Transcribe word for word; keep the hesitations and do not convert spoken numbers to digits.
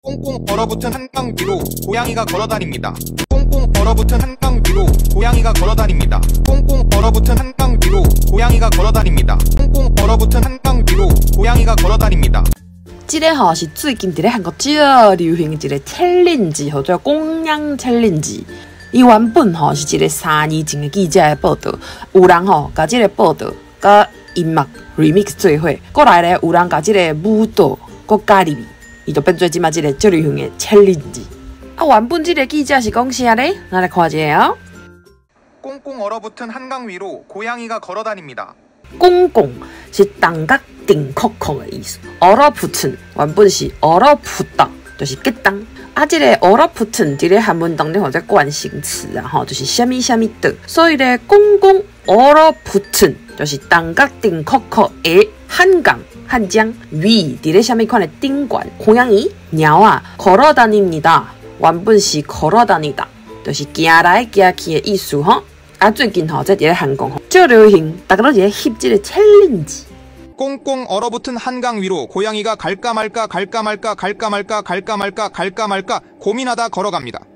꽁꽁 얼어붙은 한강 위로 고양이가 걸어다닙니다. 꽁꽁 얼어붙은 한강 위로 고양이가 걸어다닙니다. 꽁꽁 얼어붙은 한강 위로 고양이가 걸어다닙니다. 꽁꽁 얼어붙은 한강 위로 고양이가 걸어다닙니다. 这个吼是最近伫咧韩国最流行的一个 challenge， 叫做公羊 challenge。伊原本吼是一个三年前的记者的报道，有人吼甲这个报道甲音乐 remix 做伙，过来咧有人甲这个舞蹈搁加入，伊就变做即马这个最流行的 challenge。啊，原本这个记者是讲啥咧？咱来看一下哦。 꽁꽁 얼어붙은 한강 위로 고양이가 걸어다닙니다. 꽁꽁是동角顶扣扣的意思， 얼어붙은原本是 얼어붙다， 就是结冻。啊，这个 얼어붙은伫咧韩文当中或者惯性词啊，吼，就是虾米虾米的。所以咧，꽁꽁 얼어붙은就是동角顶扣扣的한강汉江위伫咧虾米款的顶管，고양이鸟啊걸어다닙니다。原本是걸어다니다，就是行来行去的意思吼。 啊，最近吼在伫咧韩国吼最流行，大家都伫咧翕即个 challenge。 꽁꽁 얼어붙은 한강 위로 고양이가 갈까 말까 갈까 말까 갈까 말까 갈까 말까 갈까 말까 고민하다 걸어갑니다.